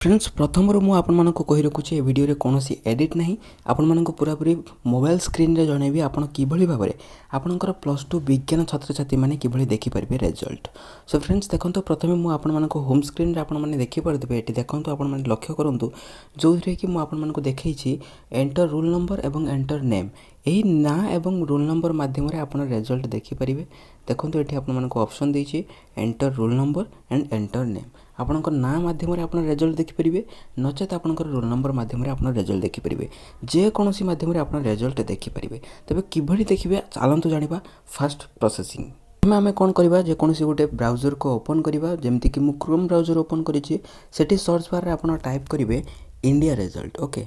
Friends प्रथम मु आपण मानक कहि रखुछि ए वीडियो रे कोनोसी एडिट नहीं आपण मानक पूरा पूरी मोबाइल स्क्रीन रे जणेबी आपण किभली भाबरे आपणकर +2 विज्ञान छात्र छात्री माने किभली देखि परबे रिजल्ट। सो फ्रेंड्स देखंतु प्रथमे मु आपण मानक होम स्क्रीन रे आपण माने देखि परबे एटी देखंतु आपण माने लक्ष्य करंतु जो रे कि मु आपण मानक देखैछि एंटर रोल नंबर एवं एंटर नेम एही ना एवं रोल नंबर माध्यम रे आपण रिजल्ट देखि परिबे। देखंतु एटी आपण मानक ऑप्शन देछि enter roll number and enter name आपणकर ना माध्यम रे आपण रिजल्ट देखि परिबे नचेत आपणकर रोल नंबर माध्यम रे आपण रिजल्ट देखि परिबे जे कोनोसी माध्यम रे आपण रिजल्ट देखि परिबे। तबे किभली देखिबे चलंतु जानिबा फास्ट प्रोसेसिंग में आम कौन करवा जे कोनोसी गोटे ब्राउजर को ओपन करवा जमती कि मु क्रोम ब्राउजर ओपन करिछि सेठी सर्च बार रे आपण टाइप करिवे इंडिया रिजल्ट ओके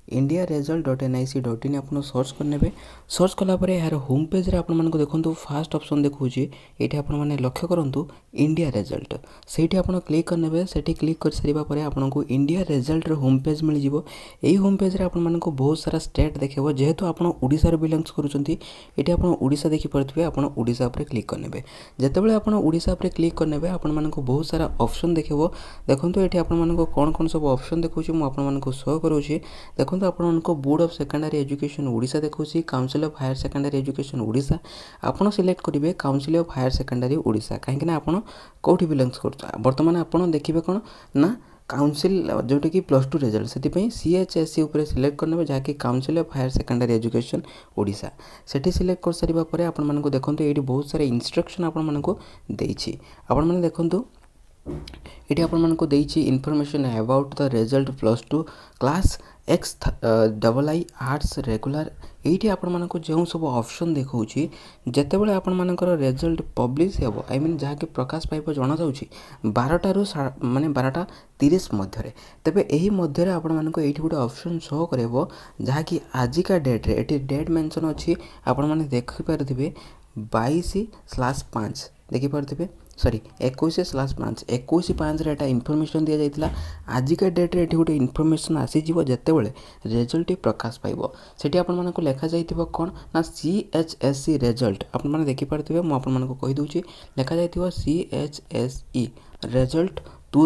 indiaresult.nic.in आप सर्च करने सर्च कलापर यार होम पेज रे आपण मानको देखंतु फास्ट ऑप्शन देखौछि एठी आपण माने लक्ष्य करंतु इंडिया रिजल्ट सेठी आपण क्लिक करने सेठी क्लिक कर सारिबा परे आपनको इंडिया रिजल्ट रे होम पेज मिल जिवो। एही होम पेज रे आपण मानको बहुत सारा स्टेट देखेबो जेहेतु आपण ओडिसा रे बिलोंग्स करूछंती एठी आपण ओडिसा देखि परथिबे आपण ओडिसा पर क्लिक करने जेतेबेले आपण ओडिसा पर क्लिक करने आपण मानको बहुत सारा ऑप्शन देखेबो। देखंतु एठी आपण मानको कोन कोन सब ऑप्शन देखौछि मु आपण मानको शो करूछि देखो आपको board of secondary education Odisha देखौछि council of higher secondary education Odisha आपण सिलेक्ट करिवे council of higher secondary Odisha काहेकि ना आपण कोठी बिलोंग्स करता वर्तमान आपण देखिबे कोन ना काउंसिल जोटे कि +2 रिजल्ट से सीएचएससी ऊपर सिलेक्ट करने जहाँकि council of higher secondary education Odisha सेठी सिलेक्ट कर सारिबा परे आपण मानको देखंतु एठी बहुत सारे इंस्ट्रक्शन आपण मानको देछि आपण माने देखंतु एटी आपण मानको देछि information about the result +2 class X I arts regular एटी आपण मानको जो सब ऑप्शन देखौछि जेतेबेले आपण मानकर रिजल्ट पब्लिश हेबो आई मीन जहाँकि प्रकाश पाइबो जणा जाउछि 12टा रु माने 12:30 मध्य तेबे एही मध्य आपण मानको एठी गुटे ऑप्शन शो करबो जहाँकि आजिका डेट रे एटी डेट मेंशन अछि आपण माने देखि परथिबे 22/5 देखि परथिबे सॉरी 21/5 21/5 रे एटा इन्फॉर्मेशन दिया जाइतिला आजिका डेट रे एठी गुटे इन्फॉर्मेशन आसी जिवो जेतेबेले रिजल्ट प्रकाश पाइबो सेठी आपण मानको लेखा जाइतिबो कोन ना सीएचएससी रिजल्ट आपण माने देखि परथिबे मु आपण मानको कहि दोछि लेखा जाइतिबो सीएचएसई रिजल्ट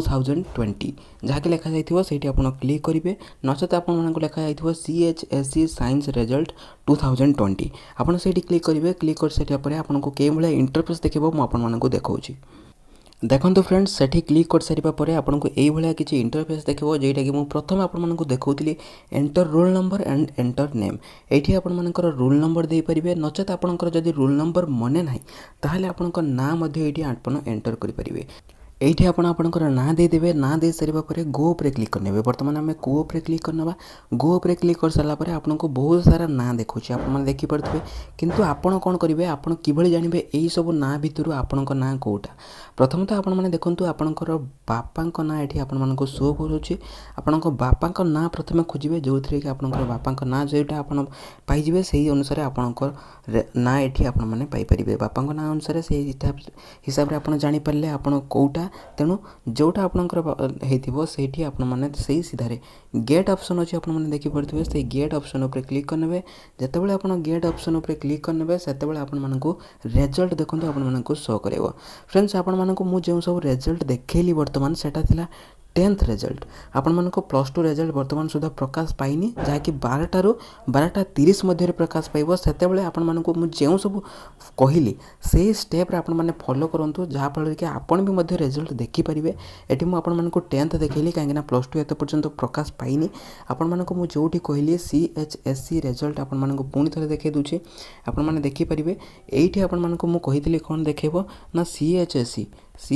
2020 जहाँकि लेखा जाइथिबो सेठी आपण क्लिक करिवे नचेत आपण मानको लेखा जाइथिबो सीएचएससी साइंस रिजल्ट 2020 आपण सेठी क्लिक करिवे क्लिक कर सेठी परे आपनको के भले इंटरफेस देखिबो मु आपण मानको देखौछि। देखंतु फ्रेंड्स सेठी क्लिक कर सारिबा परे आपनको एई भले किछि इंटरफेस देखिबो जेटा कि मु प्रथम आपण मानको देखौतिली enter roll number and enter name एठी आपण मानकर रोल नंबर दे परिबे नचेत आपनकर जदी रोल नंबर मने नाही ताहाले आपनकर ना मध्ये एठी आपण एंटर करि परिबे एठी आपण आपनकर ना दे देबे ना दे सारिबा परे गो ऊपर क्लिक करनेबे वर्तमान हमें गो ऊपर क्लिक करनबा गो ऊपर क्लिक कर सारला परे आपनको बहुत सारा ना देखौछि आपण माने देखि परथिबे किंतु आपण कोन करिवे आपण किभली जानिबे एई सब ना भितरु आपनकर ना कोटा प्रथम तो आपण माने देखंतु आपनकर बापांक ना एठी आपण मानको शो करूछि आपनकर बापांक ना प्रथमे खोजिबे जोथरे कि आपनकर बापांक ना जेटा आपण पाइ जिवे सेही अनुसार आपनकर ना एठी आपण माने पाइ परिबे बापांक ना अनुसार सेही हिसाब रे आपण जानि परले आपण कोटा तेणु जोटा आपनकर हेतिबो सेठी आपण माने सेही सीधारे गेट ऑप्शन अछि आपण माने देखि परथिबे सेही गेट ऑप्शन ऊपर क्लिक करनेबे जेतेबेले आपण गेट ऑप्शन ऊपर क्लिक करनेबे सेतेबेले आपण मानको रिजल्ट देखंतु आपण मानको शो करबो। फ्रेंड्स आपण मानको मु जे सब रिजल्ट देखैली वर्तमान सेटा थिला 10th रिजल्ट आपण मानको +2 रिजल्ट वर्तमान सुधा प्रकाश पाइनी जहाँकि 12टा रु 12:30 मध्य प्रकाश पाइबो सेतेबेले आपण मानको मु जे सब कहिली से स्टेप रे आपण माने फॉलो करंतु जहाँ फल कि आपण भी मध्य रिजल्ट देखि परिबे। एठी मु आपण मानको 10th देखैली काहे ना +2 एत पर्यंत प्रकाश पाइनी आपण मानको मु जोठी कहिली सीएचएससी रिजल्ट आपण मानको पुनी थरे देखै दुछि आपण माने देखि परिबे एठी आपण मानको मु कहितली कोन देखेबो ना सीएचएससी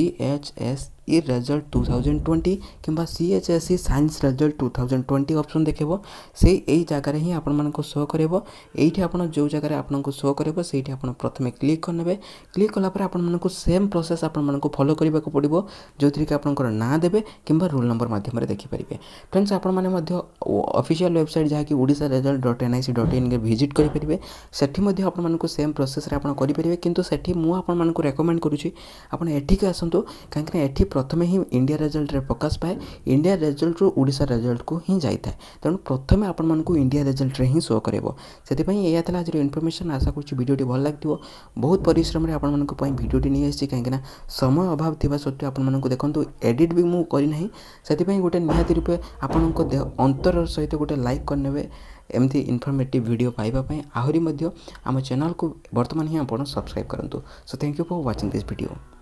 रिजल्ट 2020 किंबा सीएचएससी साइंस रिजल्ट 2020 ऑप्शन देखेबो से एई जगह रे ही आपण मानको शो करबो एठी आपण जो जगह रे आपनको शो करबो सेठी आपण प्रथमे क्लिक करनेबे क्लिक कला पर आपण मानको सेम प्रोसेस आपण मानको फॉलो करबा को पड़िबो जोथि कि आपनकर ना देबे किंबा रोल नंबर माध्यम रे देखि परिबे। फ्रेंड्स आपण माने मध्य ऑफिशियल वेबसाइट जहा कि odisharesult.nic.in के विजिट करि परिबे सेठी मध्य आपण मानको सेम प्रोसेस रे आपण करि परिबे किंतु सेठी मु आपण मानको रेकमेंड करूची आपण एठी के आसंतु काहे कि एठी प्रथमे ही इंडिया रिजल्ट रे प्रकाश पाए इंडिया रिजल्ट रु ओडिशा रिजल्ट को ही जाए तेणु प्रथमे आपण मानकु इंडिया रिजल्ट रे ही शो करबो सेति एया आज इनफॉरमेशन आशा करूँ वीडियोटी भल लगी बहुत परिश्रम रे आपण मानकु पई वीडियोटी नहीं आसी कहीं समय अभाव थिबा सत्वे आपण मानकु देखंतु एडिट भी मु करि नाही सेति गोटे निहाती रूपे आपणको अंतर सहित गोटे लाइक करनेबे एमती इनफॉर्मेटिव वीडियो पाइबा आहरी आम चैनल को वर्तमान ही आप सब्सक्राइब करूँ so thank you for watching this video.